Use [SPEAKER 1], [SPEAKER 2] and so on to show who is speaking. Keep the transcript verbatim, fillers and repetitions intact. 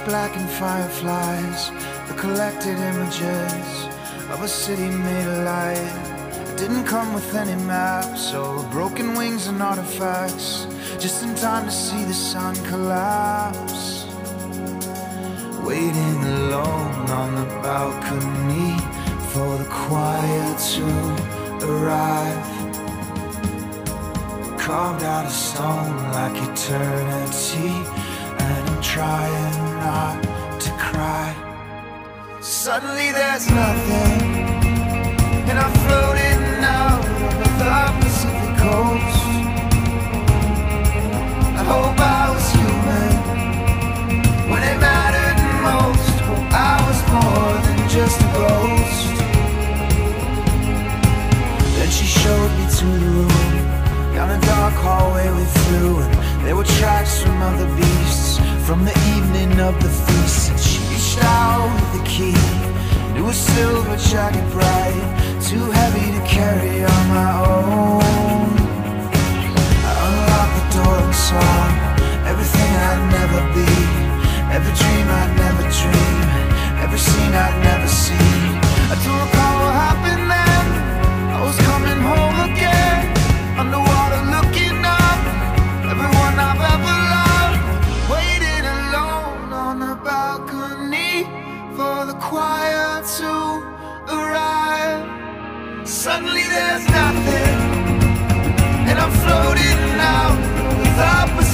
[SPEAKER 1] blackened fireflies, the collected images of a city made of light. It didn't come with any maps or broken wings and artifacts, just in time to see the sun collapse. Waiting alone on the balcony for the quiet to arrive. Carved out of stone like eternity, and I'm trying not to cry. Suddenly there's nothing, and I'm floating out over the Pacific coast. I hope I was human when it mattered most. Hope I was more than just a ghost. Then she showed me to the room, down a dark hallway we flew, and there were tracks from other beasts from the evening of the feast. And she reached out with the key, and it was silver, jagged bright, too heavy to carry on my own. I unlocked the door and saw everything I'd never be, every dream I'd never dream, every scene I'd never seen. I don't recall what happened then. I was coming home again, underwater looking up, everyone I've ever loved, waiting alone on the balcony for the quiet to arrive. Suddenly there's nothing, and I'm floating out with the